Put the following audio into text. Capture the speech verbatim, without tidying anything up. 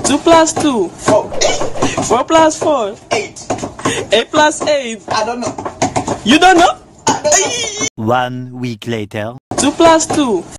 Two plus two. Four. Eight. Four plus four. Eight. Eight plus eight. I don't know. You don't know? I don't know. One week later. Two plus two.